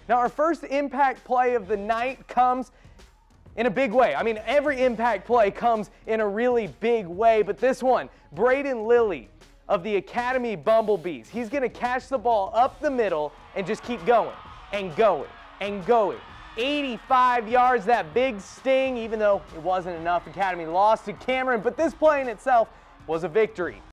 Now our first impact play of the night comes in a big way. I mean, every impact play comes in a really big way, but this one, Braeden Lilly of the Academy Bumblebees, he's gonna catch the ball up the middle and just keep going and going and going. 85 yards, that big sting, even though it wasn't enough. Academy lost to Cameron, but this play in itself was a victory.